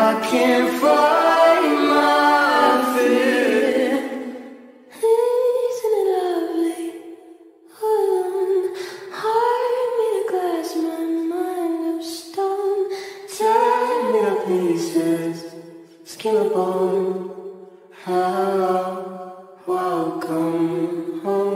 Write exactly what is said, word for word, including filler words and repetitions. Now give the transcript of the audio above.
can't fight my fear. Isn't it lovely? Alone, heart made of glass, my mind of stone. Tear me to pieces, skin and bone. Hello, welcome home.